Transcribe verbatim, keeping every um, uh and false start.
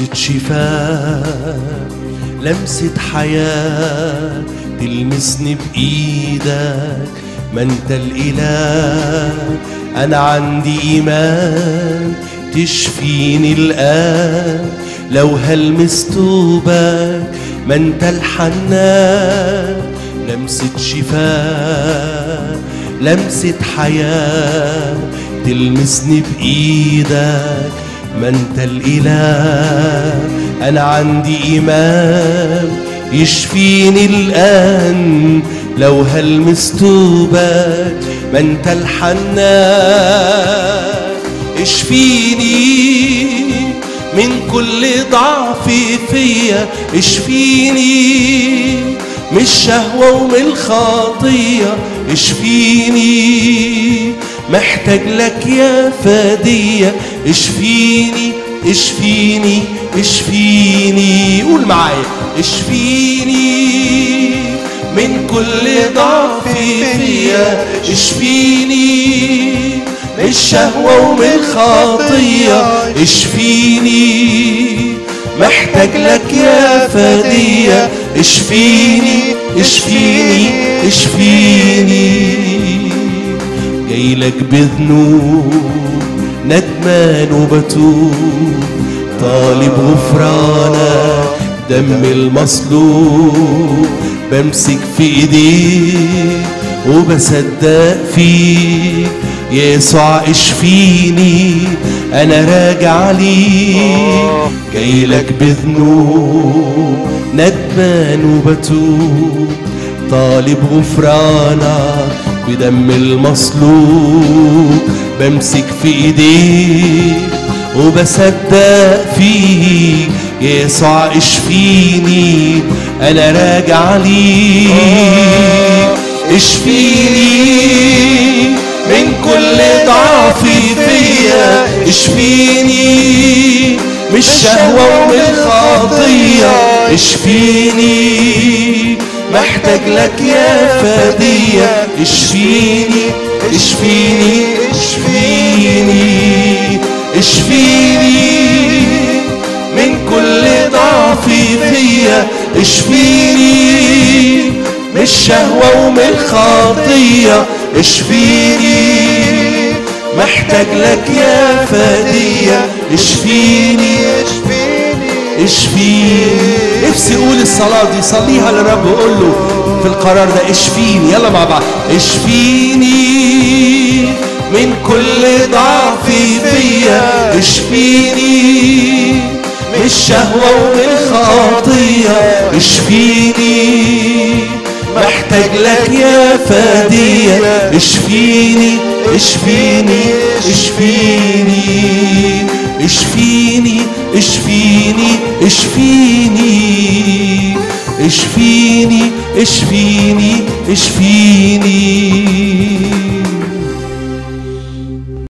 لمسة شفاء، لمسة حياة تلمسني بإيدك، ما انت الإله. أنا عندي إيمان تشفيني الآن لو هلمس توبك، ما انت الحنان. لمسة شفاء، لمسة حياة تلمسني بإيدك، ما انت الإله. أنا عندي إيمان يشفيني الآن لو هلمس توبك، ما انت الحنان. اشفيني من كل ضعف فيا، اشفيني من الشهوة ومن الخطية، اشفيني محتاج لك يا فدية. اشفيني اشفيني اشفيني، قول معايا، اشفيني من كل ضعف فيا، اشفيني من الشهوة ومن الخطية، اشفيني محتاج لك يا فدية. اشفيني اشفيني اشفيني، جايلك بذنوب ندمان وبتوب، طالب غفرانك دم المصلوب. بمسك في ايديك وبصدق فيك يسوع، اشفيني انا راجع ليك. جايلك بذنوب ندمان وبتوب، طالب غفرانك بدم المصلوب. بمسك في ايديك وبصدق فيك يسوع، اشفيني انا راجع ليك. اشفيني من كل ضعف فيا، اشفيني من الشهوة ومن الخطية، اشفيني محتاج لك يا فدية. اشفيني اشفيني اشفيني اشفيني من كل ضعف فيا، اشفيني من الشهوة ومن الخطية، اشفيني محتاج لك يا فدية. اشفيني اشفيني. نفسي اقول الصلاة دي، صليها للرب وقول له في القرار ده اشفيني. يلا مع بعض، اشفيني من كل ضعف فيا، اشفيني من الشهوة ومن الخطية، اشفيني محتاج لك يا فدية. اشفيني اشفيني اشفيني اشفيني اشفيني اشفيني اشفيني اشفيني اشفيني.